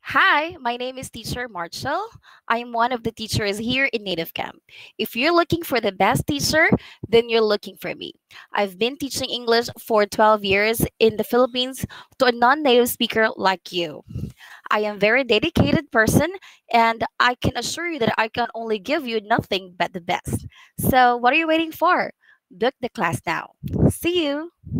Hi, my name is Teacher Marchel. I am one of the teachers here in Native Camp. If you're looking for the best teacher, then you're looking for me. I've been teaching English for 12 years in the Philippines to a non-native speaker like you. I am a very dedicated person and I can assure you that I can only give you nothing but the best. So, what are you waiting for? Book the class now. See you.